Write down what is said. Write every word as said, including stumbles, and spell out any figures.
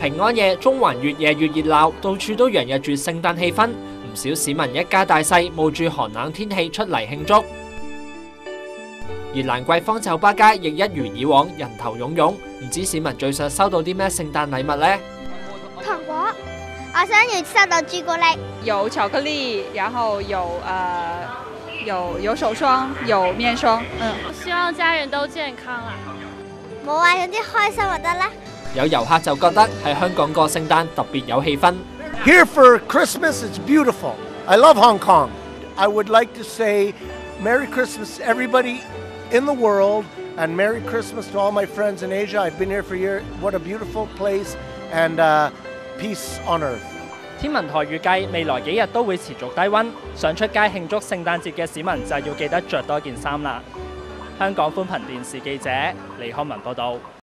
平安夜，中環越夜越熱鬧，到處都洋溢住聖誕氣氛。唔少市民一家大細冒住寒冷天氣出嚟慶祝。而蘭桂坊酒吧街亦一如以往人頭湧湧，唔知市民最想收到啲咩聖誕禮物呢？ 糖果，我想要收到朱古力， 有巧克力，然後有呃有有手霜，有面霜。嗯， 我希望家人都健康啦。 冇啊，有啲開心就得啦。 有遊客就覺得喺香港過聖誕特別有氣氛。 Here for Christmas, it's beautiful. I love Hong Kong. I would like to say Merry Christmas to everybody in the world and Merry Christmas to all my friends in Asia. I've been here for years. What a beautiful place and uh, peace on earth. 天文台預計未來幾日都會持續低溫，想出街慶祝聖誕節嘅市民就要記得着多件衫啦。香港寬頻電視記者李康文報道。